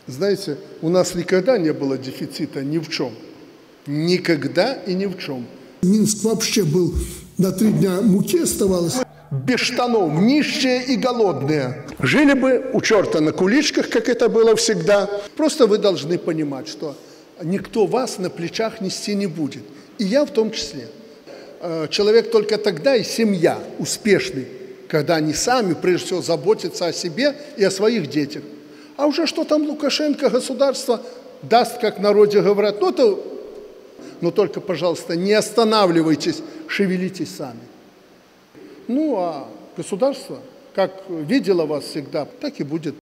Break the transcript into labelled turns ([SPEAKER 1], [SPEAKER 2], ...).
[SPEAKER 1] Знаете, у нас никогда не было дефицита ни в чем. Никогда и ни в чем.
[SPEAKER 2] Минск вообще был на 3 дня муки оставалось.
[SPEAKER 1] Без штанов, нищие и голодные. Жили бы у черта на куличках, как это было всегда. Просто вы должны понимать, что никто вас на плечах нести не будет. И я в том числе. Человек только тогда и семья успешный, когда они сами, прежде всего, заботятся о себе и о своих детях. А уже что там Лукашенко, государство даст, как в народе говорят, но только, пожалуйста, не останавливайтесь, шевелитесь сами. Ну, а государство, как видело вас всегда, так и будет.